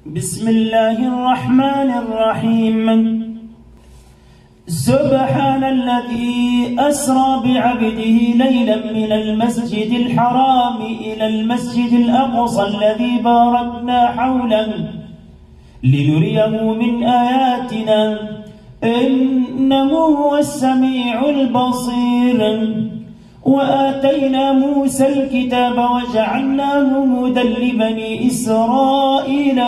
بسم الله الرحمن الرحيم. سبحان الذي أسرى بعبده ليلا من المسجد الحرام إلى المسجد الأقصى الذي باركنا حوله لنريه من آياتنا إنه هو السميع البصير. وآتينا موسى الكتاب وجعلناه هدى لبني إسرائيل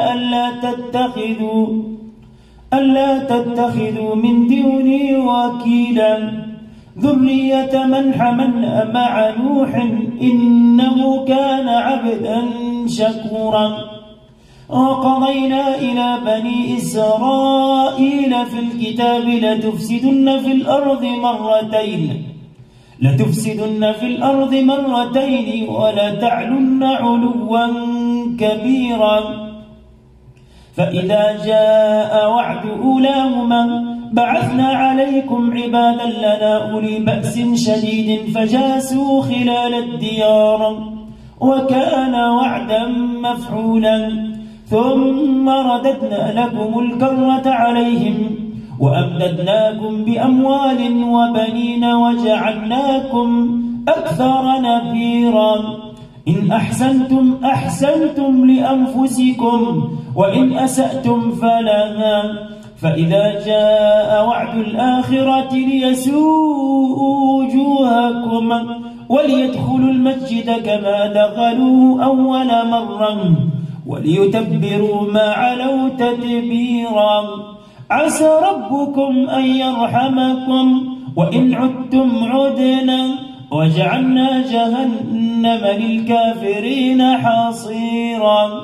ألا تتخذوا من دوني وكيلا ذرية من حملنا مع نوح إنه كان عبدا شكورا. وقضينا إلى بني إسرائيل في الكتاب لتفسدن في الأرض مرتين ولتعلن علوا كبيرا. فإذا جاء وعد أولاهما بعثنا عليكم عبادا لنا أولي بأس شديد فجاسوا خلال الديار وكان وعدا مفعولا. ثم رددنا لكم الكرة عليهم وأمددناكم بأموال وبنين وجعلناكم أكثر نفيرا. إن أحسنتم لأنفسكم وإن أسأتم فلها. فإذا جاء وعد الآخرة ليسوءوا وجوهكم وليدخلوا المسجد كما دخلوه أول مرة وليتبروا ما علوا تتبيرا. عسى ربكم أن يرحمكم وإن عدتم عدنا وجعلنا جهنم للكافرين حصيرا.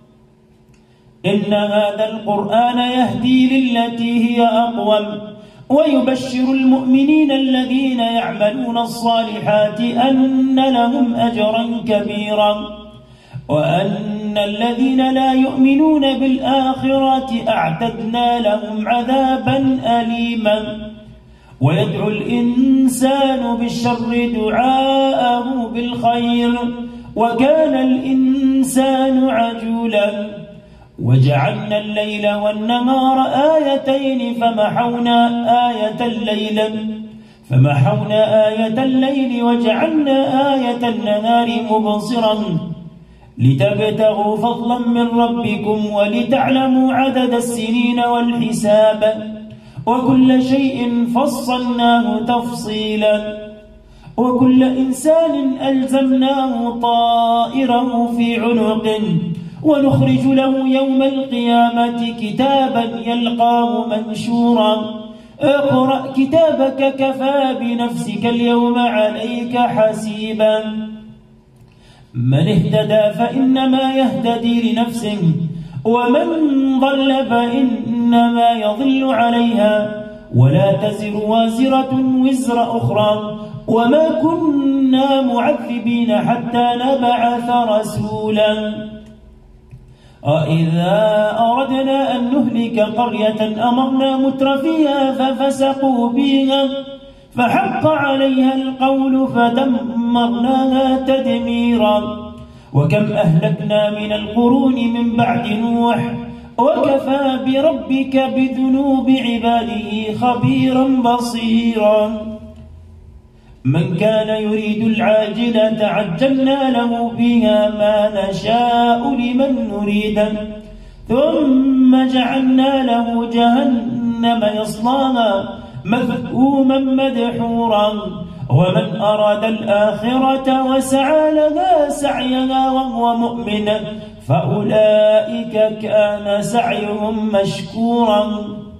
إن هذا القرآن يهدي للتي هي أقوم ويبشر المؤمنين الذين يعملون الصالحات أن لهم أجرا كبيرا وأن الذين لا يؤمنون بالآخرة أعتدنا لهم عذابا أليما. ويدعو الإنسان بالشر دعاءه بالخير وكان الإنسان عجولا. وجعلنا الليل والنهار آيتين فمحونا آية الليل وجعلنا آية النهار مبصرا لتبتغوا فضلا من ربكم ولتعلموا عدد السنين والحساب وكل شيء فصلناه تفصيلا. وكل إنسان ألزمناه طائره في عنقه ونخرج له يوم القيامة كتابا يلقاه منشورا. اقرأ كتابك كفى بنفسك اليوم عليك حسيبا. من اهتدى فإنما يهتدي لنفسه ومن ضل فإنما يضل عليها ولا تزر وازرة وزر أخرى وما كنا معذبين حتى نبعث رسولا. وإذا أردنا أن نهلك قرية أمرنا مترفيها ففسقوا بها فحق عليها القول فدمرناها تدميرا. وكم أهلكنا من القرون من بعد نوح وكفى بربك بذنوب عباده خبيرا بصيرا. من كان يريد العاجلة عجلنا له فيها ما نشاء لمن نريد ثم جعلنا له جهنم يصلاها مذءوما مدحورا. ومن أراد الآخرة وسعى لها سعيها وهو مؤمن فأولئك كان سعيهم مشكورا.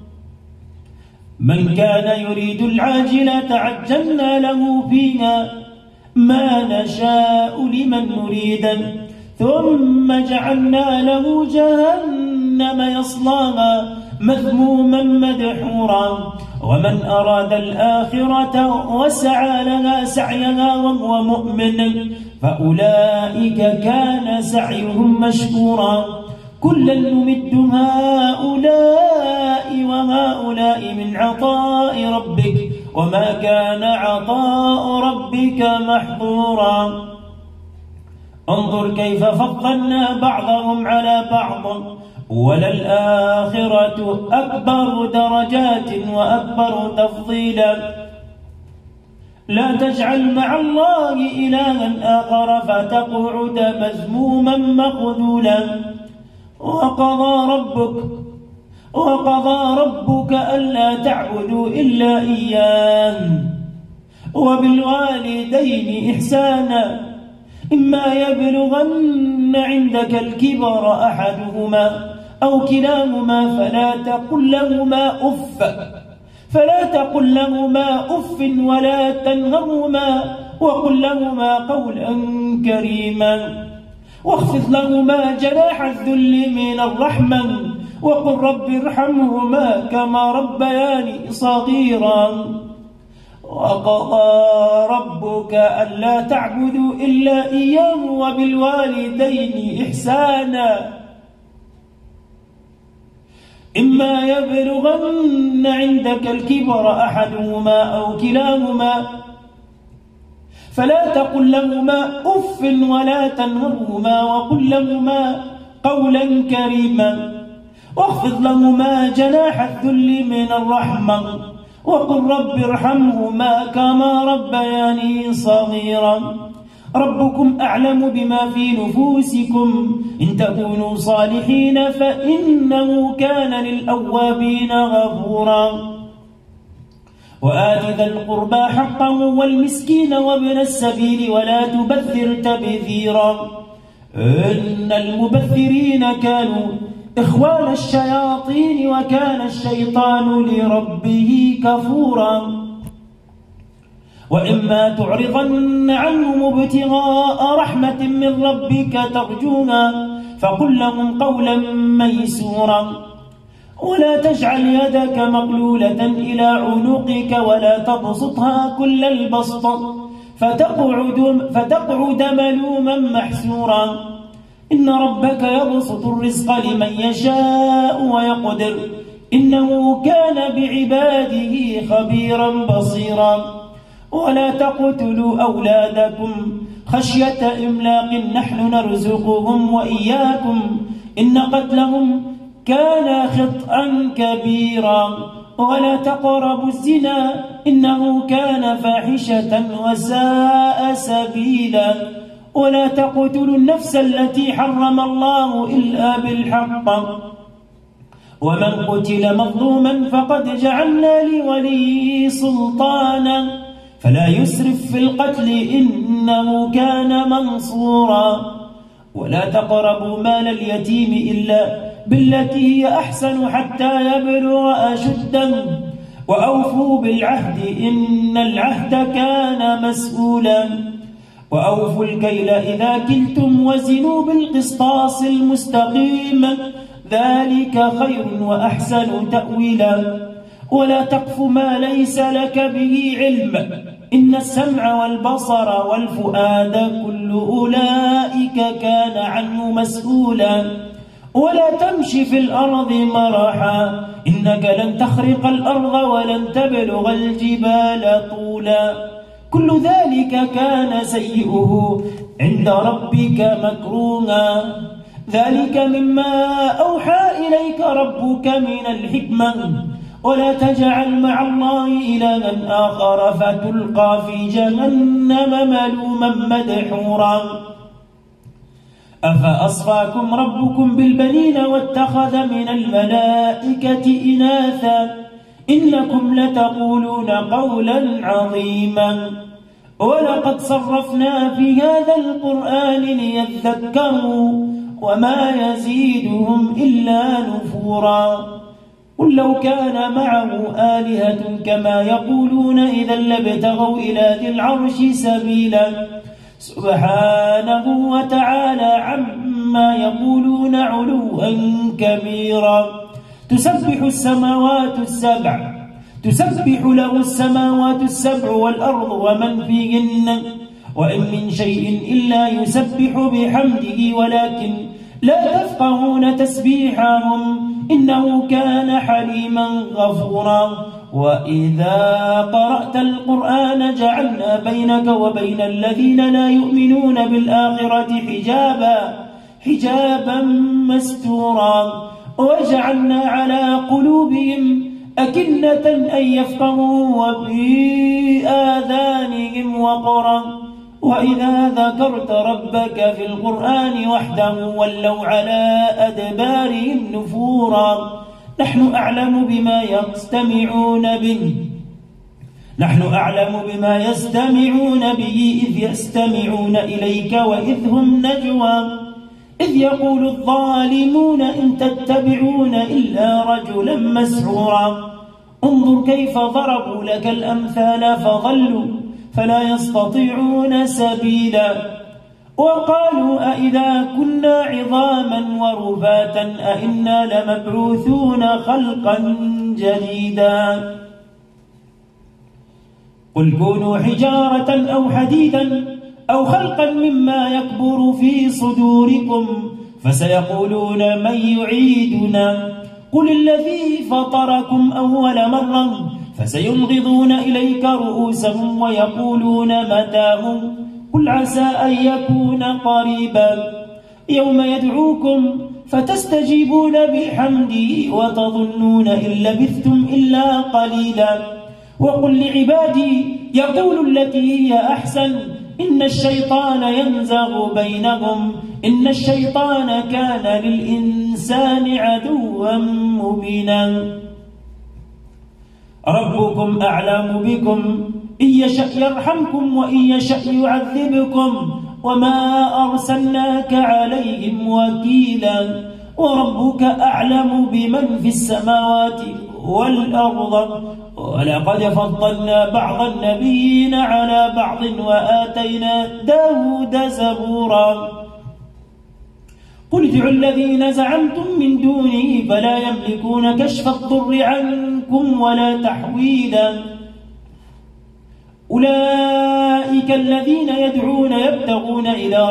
من كان يريد العاجلة عجلنا له فيها ما نشاء لمن نريد ثم جعلنا له جهنم يصلاها مذموما مدحورا. ومن أراد الآخرة وسعى لها سعيها وهو مؤمن فأولئك كان سعيهم مشكورا. كلا نمد هؤلاء وهؤلاء من عطاء ربك وما كان عطاء ربك محظورا. انظر كيف فضلنا بعضهم على بعض وللآخرة أكبر درجات وأكبر تفضيلا. لا تجعل مع الله إلها آخر فتقعد مذموما مخذولا. وقضى ربك ألا تعبدوا إلا إياه وبالوالدين إحسانا إما يبلغن عندك الكبر أحدهما أو كلاهما فلا تقل لهما أف ولا تنهرهما وقل لهما قولا كريما واخفض لهما جناح الذل من الرحمة وقل رب ارحمهما كما ربياني صغيرا. وقضى ربك ألا تعبدوا إلا إياه وبالوالدين إحسانا إما يبلغن عندك الكبر أحدهما أو كلاهما فلا تقل لهما أف ولا تنهرهما وقل لهما قولا كريما واخفض لهما جناح الذل من الرحمة وقل رب ارحمهما كما ربياني صغيرا. ربكم أعلم بما في نفوسكم إن تكونوا صالحين فإنه كان للأوابين غفورا. وآت ذا القربى حقه والمسكين وابن السبيل ولا تبذر تبذيرا إن المبذرين كانوا إخوان الشياطين وكان الشيطان لربه كفورا. وإما تعرضن عنهم ابتغاء رحمة من ربك ترجوها فقل لهم قولا ميسورا. ولا تجعل يدك مغلولة إلى عنقك ولا تبسطها كل البسط فتقعد ملوما محسورا. إن ربك يبسط الرزق لمن يشاء ويقدر إنه كان بعباده خبيرا بصيرا. ولا تقتلوا أولادكم خشية إملاق نحن نرزقهم وإياكم إن قتلهم كان خطأ كبيرا. ولا تقربوا الزنا إنه كان فاحشة وساء سبيلا. ولا تقتلوا النفس التي حرم الله إلا بالحق ومن قتل مظلوما فقد جعلنا لوليه سلطانا فلا يسرف في القتل إنه كان منصورا. ولا تقربوا مال اليتيم إلا بالتي هي أحسن حتى يبلغ أشده وأوفوا بالعهد إن العهد كان مسؤولا. وأوفوا الكيل إذا كلتم وزنوا بالقسطاس المستقيم ذلك خير وأحسن تأويلا. ولا تقف ما ليس لك به علم إن السمع والبصر والفؤاد كل أولئك كان عنه مسؤولا. ولا تمشي في الأرض مرحا إنك لن تخرق الأرض ولن تبلغ الجبال طولا. كل ذلك كان سيئه عند ربك مكروها. ذلك مما أوحى إليك ربك من الحكمة. ولا تجعل مع الله إلها آخر فتلقى في جهنم ملوما مدحورا. أفأصفاكم ربكم بالبنين واتخذ من الملائكة إناثا إنكم لتقولون قولا عظيما. ولقد صرفنا في هذا القرآن ليذكروا وما يزيدهم إلا نفورا. قل لو كان معه آلهة كما يقولون إذا لابتغوا إلى ذي العرش سبيلا سبحانه وتعالى عما يقولون علوا كبيرا. تسبح له السماوات السبع والأرض ومن فيهن وإن من شيء إلا يسبح بحمده ولكن لا تفقهون تسبيحهم إنه كان حليما غفورا. وإذا قرأت القرآن جعلنا بينك وبين الذين لا يؤمنون بالآخرة حجابا مستورا. وجعلنا على قلوبهم أكنة أن يفقهوا وفي آذانهم وقرا وإذا ذكرت ربك في القرآن وحده ولوا على أدبارهم نفورا نحن أعلم بما يستمعون به إذ يستمعون إليك وإذ هم نجوى إذ يقول الظالمون إن تتبعون إلا رجلا مسحورا انظر كيف ضربوا لك الأمثال فضلوا فلا يستطيعون سبيلا وقالوا أئذا كنا عظاما ورفاتا أئنا لمبعوثون خلقا جديدا قل كونوا حجارة أو حديدا أو خلقا مما يكبر في صدوركم فسيقولون من يعيدنا قل الذي فطركم أول مرة فسينغضون إليك رؤوسهم ويقولون متى قل عسى أن يكون قريبا يوم يدعوكم فتستجيبون بحمده وتظنون إن لبثتم إلا قليلا وقل لعبادي يقول التي هي أحسن إن الشيطان ينزغ بينهم إن الشيطان كان للإنسان عدوا مبينا ربكم أعلم بكم إن يشأ يرحمكم وإن يشأ يعذبكم وما أرسلناك عليهم وكيلا وربك أعلم بمن في السماوات والأرض ولقد فضلنا بعض النبيين على بعض وآتينا داود زبورا قل ادعوا الذين زعمتم من دونه فلا يملكون كشف الضر عنكم ولا تحويلا أولئك الذين يدعون يبتغون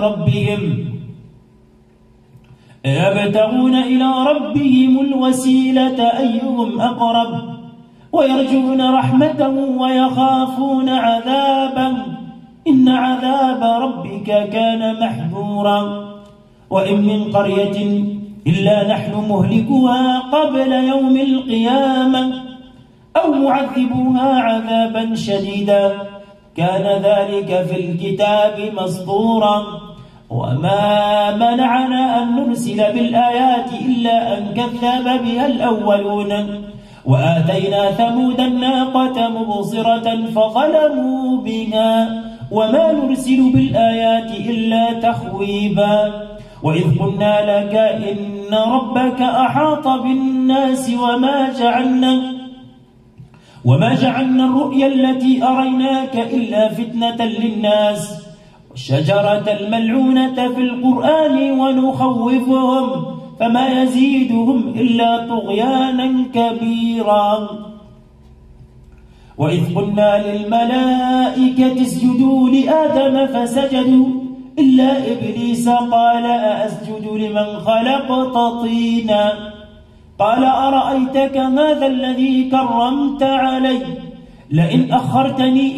إلى ربهم الوسيلة أيهم أقرب ويرجون رحمته ويخافون عذابه إن عذاب ربك كان محذورا وإن من قرية إلا نحن مهلكها قبل يوم القيامة أو معذبوها عذابا شديدا كان ذلك في الكتاب مسطورا وما منعنا أن نرسل بالآيات إلا أن كذب بها الأولون وآتينا ثمود الناقة مبصرة فظلموا بها وما نرسل بالآيات إلا تخويبا وإذ قلنا لك إن ربك أحاط بالناس وما جعلنا الرؤيا التي أريناك إلا فتنة للناس والشجرة الملعونة في القرآن ونخوفهم فما يزيدهم إلا طغيانا كبيرا وإذ قلنا للملائكة اسجدوا لآدم فسجدوا إلا إبليس قال أأسجد لمن خلقت طينا قال أرأيتك هذا الذي كرمت علي لئن أخرتني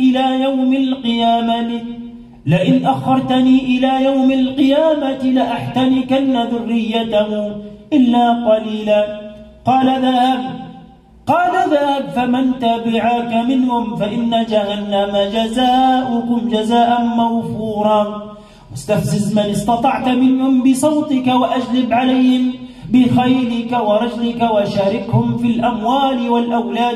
إلى يوم القيامة لأحتنكن ذريته إلا قليلا قال ذهب فمن تبعك منهم فإن جهنم جزاؤكم جزاء موفورا واستفزز من استطعت منهم بصوتك وأجلب عليهم بخيلك ورجلك وشاركهم في الأموال والأولاد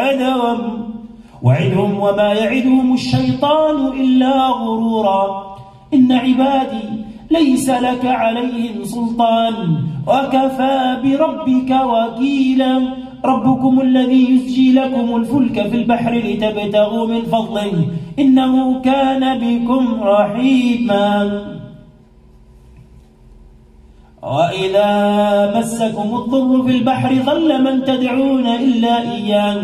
وعدهم وما يعدهم الشيطان إلا غرورا إن عبادي ليس لك عليهم سلطان وكفى بربك وكيلا ربكم الذي يسجي لكم الفلك في البحر لتبتغوا من فضله إنه كان بكم رحيما وإذا مسكم الضر في البحر ظل من تدعون إلا إياه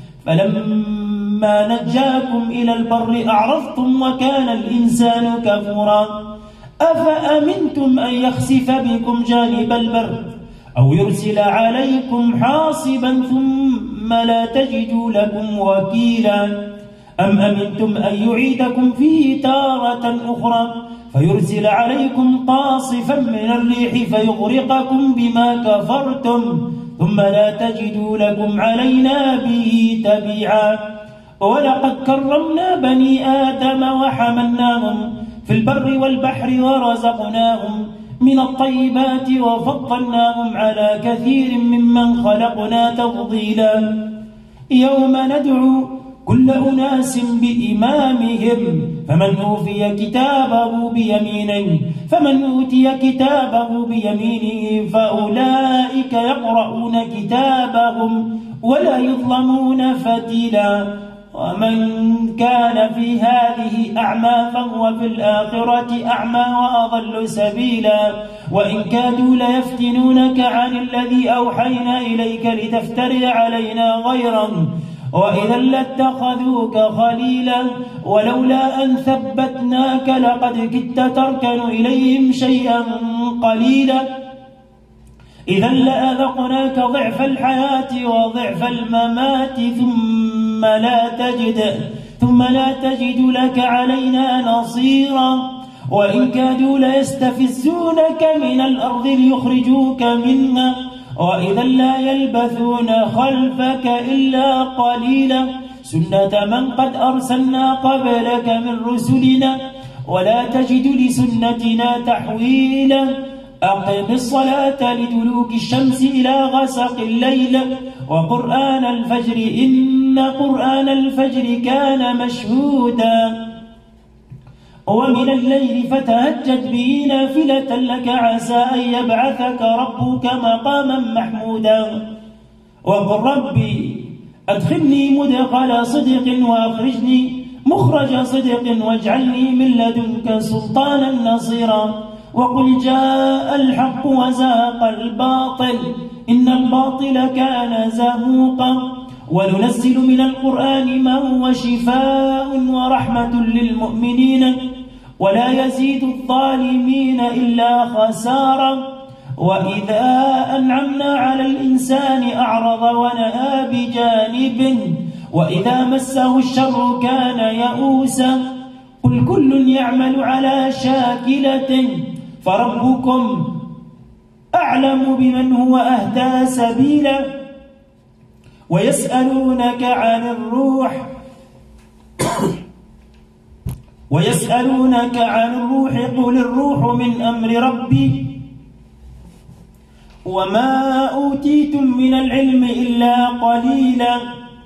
فلما نجاكم إلى البر أعرضتم وكان الإنسان كفورا أفأمنتم أن يخسف بكم جانب البر أو يرسل عليكم حاصبا ثم لا تجدوا لكم وكيلا أم أمنتم أن يعيدكم فيه تارة أخرى فيرسل عليكم قاصفا من الريح فيغرقكم بما كفرتم ثم لا تجدوا لكم علينا به تبيعا ولقد كرمنا بني آدم وحملناهم في البر والبحر ورزقناهم من الطيبات وفضلناهم على كثير ممن خلقنا تفضيلا يوم ندعو كل أناس بإمامهم فمن أوتي كتابه بيمينه فأولئك يقرؤون كتابهم ولا يظلمون فتيلا ومن كان في هذه أعمى فهو في الآخرة أعمى وأضل سبيلا وإن كادوا ليفتنونك عن الذي أوحينا إليك لتفتري علينا غيره وإذا لاتخذوك خليلا ولولا أن ثبتناك لقد كدت تركن إليهم شيئا قليلا إذا لأذقناك ضعف الحياة وضعف الممات ثم لا تجد لك علينا نصيرا وإن كادوا ليستفزونك من الأرض ليخرجوك منها وإذا لا يلبثون خلفك إلا قليلا سنة من قد أرسلنا قبلك من رسلنا ولا تجد لسنتنا تحويلا أقم الصلاة لدلوك الشمس إلى غسق الليل وقرآن الفجر إن قرآن الفجر كان مشهودا ومن الليل فتهجد به نافلة لك عسى أن يبعثك ربك مقاما محمودا وقل ربي أدخلني مدخل صدق وأخرجني مخرج صدق واجعلني من لدنك سلطانا نصيرا وقل جاء الحق وزهق الباطل إن الباطل كان زهوقا وننزل من القرآن ما هو شفاء ورحمة للمؤمنين ولا يزيد الظالمين إلا خسارا وإذا أنعمنا على الإنسان أعرض ونأى بجانبه وإذا مسه الشر كان يئوسا قل كل يعمل على شاكلة فربكم أعلم بمن هو أهدى سبيلا ويسألونك عن الروح قل الروح من أمر ربي وما أوتيتم من العلم إلا قليلا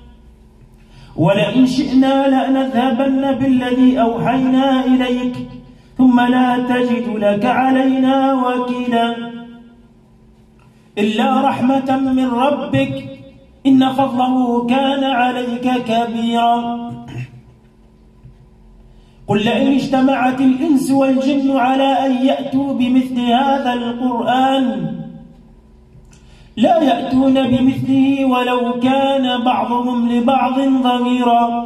ولئن شئنا لنذهبن بالذي أوحينا إليك ثم لا تجد لك علينا وكيلا إلا رحمة من ربك إن فضله كان عليك كبيرا قل لئن اجتمعت الإنس والجن على أن يأتوا بمثل هذا القرآن لا يأتون بمثله ولو كان بعضهم لبعض ظهيرا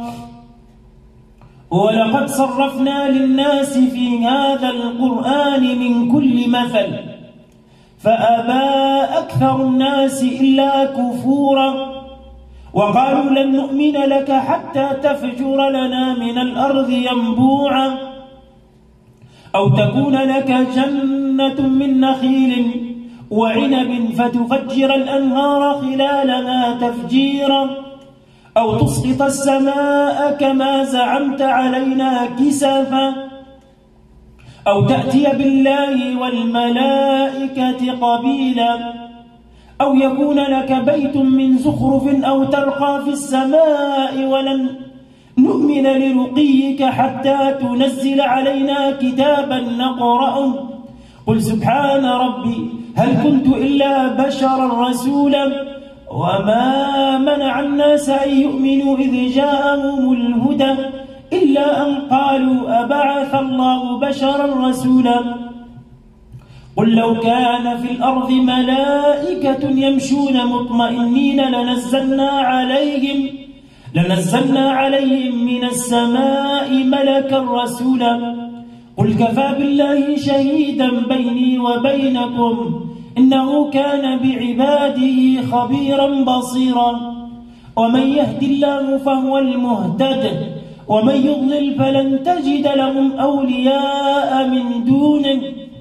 ولقد صرفنا للناس في هذا القرآن من كل مثل فأبى أكثر الناس إلا كفورا وقالوا لن نؤمن لك حتى تفجر لنا من الأرض ينبوعا أو تكون لك جنة من نخيل وعنب فتفجر الأنهار خلالها تفجيرا أو تسقط السماء كما زعمت علينا كسفا أو تأتي بالله والملائكة قبيلا أو يكون لك بيت من زخرف أو ترقى في السماء ولن نؤمن لرقيك حتى تنزل علينا كتابا نقرأه قل سبحان ربي هل كنت إلا بشرا رسولا وما منع الناس أن يؤمنوا إذ جاءهم الهدى إلا أن قالوا أبعث الله بشرا رسولا قل لو كان في الأرض ملائكة يمشون مطمئنين لنزلنا عليهم من السماء ملكا رسولا قل كفى بالله شهيدا بيني وبينكم إنه كان بعباده خبيرا بصيرا ومن يهد الله فهو المهتد ومن يضلل فلن تجد لهم أولياء من دونه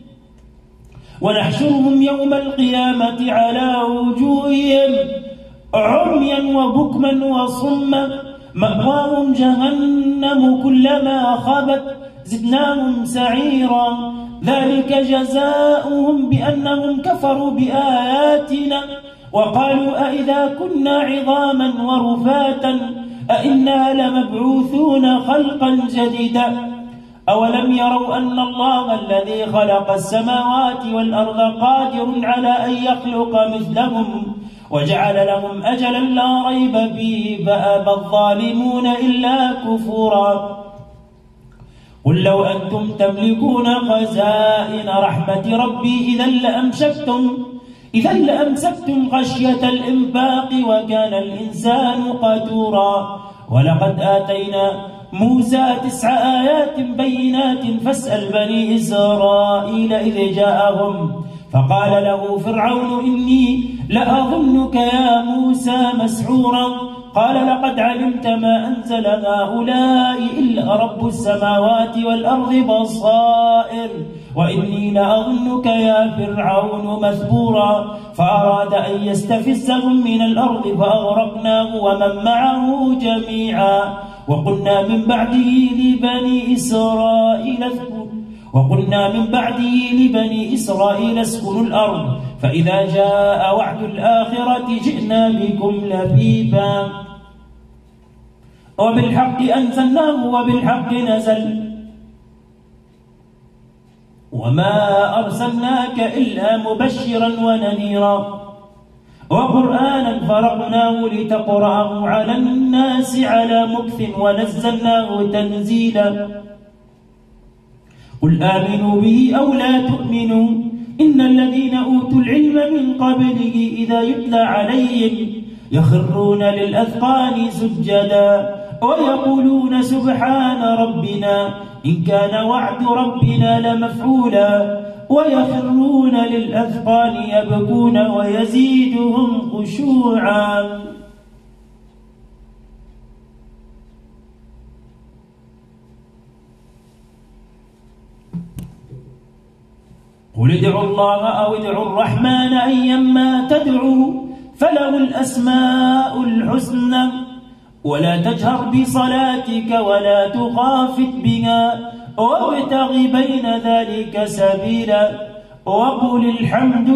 ونحشرهم يوم القيامة على وجوههم عميا وبكما وصما مأواهم جهنم كلما خابت زدناهم سعيرا ذلك جزاؤهم بأنهم كفروا بآياتنا وقالوا أئذا كنا عظاما ورفاتا أئنا لمبعوثون خلقا جديدا أولم يروا أن الله الذي خلق السماوات والأرض قادر على أن يخلق مثلهم وجعل لهم أجلا لا ريب فيه فأبى الظالمون إلا كفورا قل لو أنتم تملكون خزائن رحمة ربي إذا لأمسكتم خشية الإنفاق وكان الإنسان قتورا ولقد آتينا موسى 9 آيات بينات فاسأل بني إسرائيل إذ جاءهم فقال له فرعون إني لأظنك يا موسى مسحورا قال لقد علمت ما أنزل هؤلاء إلا رب السماوات والأرض بصائر وإني لأظنك يا فرعون مثبورا فأراد أن يستفزهم من الأرض فأغرقناه ومن معه جميعا وقلنا من بعده لبني إسرائيل اسكنوا الأرض فإذا جاء وعد الآخرة جئنا بكم لفيفا وبالحق أنزلناه وبالحق نزل وما أرسلناك إلا مبشرا ونذيرا وقرآنا فرقناه لتقرأه على الناس على مكث ونزلناه تنزيلا قل آمنوا به أو لا تؤمنوا إن الذين أوتوا العلم من قبله إذا يتلى عليهم يخرون للأذقان سجدا ويقولون سبحان ربنا إن كان وعد ربنا لمفعولا ويخرون للأذقان يبكون ويزيدهم خشوعا قل ادعوا الله أو ادعوا الرحمن أيما تدعوا فله الأسماء الحسنى ولا تجهر بصلاتك ولا تخافت بها وابتغ بين ذلك سبيلا وقل الحمد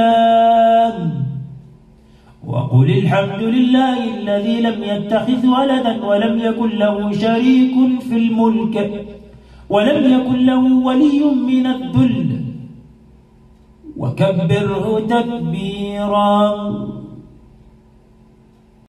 لله الذي لم يتخذ ولدا ولم يكن له شريك في الملك ولم يكن له ولي من الذل وكبره تكبيرا